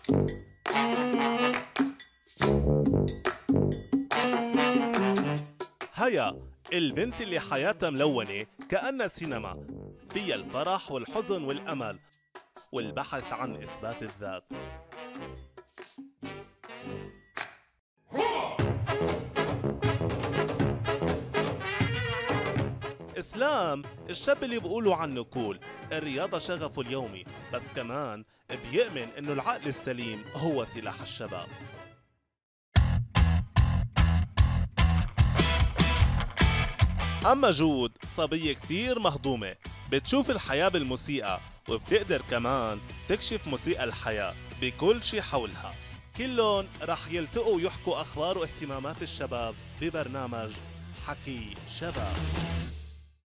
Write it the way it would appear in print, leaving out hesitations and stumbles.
هيا البنت اللي حياتها ملونة كأنها سينما، فيها الفرح والحزن والأمل والبحث عن إثبات الذات. إسلام الشاب اللي بيقولوا عنه كول، الرياضة شغفه اليومي، بس كمان بيؤمن إنه العقل السليم هو سلاح الشباب. أما جود صبية كتير مهضومة، بتشوف الحياة بالموسيقى وبتقدر كمان تكشف موسيقى الحياة بكل شي حولها. كلهم رح يلتقوا ويحكوا أخبار واهتمامات الشباب ببرنامج حكي شباب.